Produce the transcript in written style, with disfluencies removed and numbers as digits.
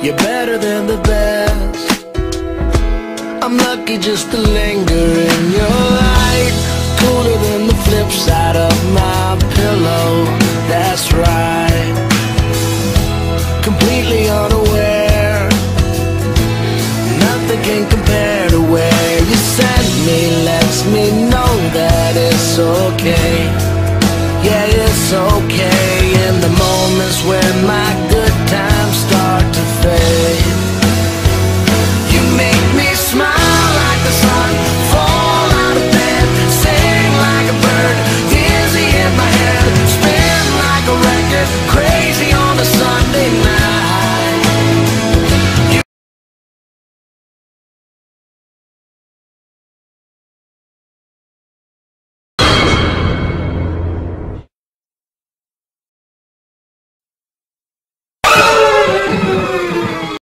You're better than the best. I'm lucky just to linger in your light. Cooler than the flip side of my pillow. That's right. Completely unaware. Nothing can compare to where you send me. Lets me know that it's okay. Yeah, it's okay. In the moments when my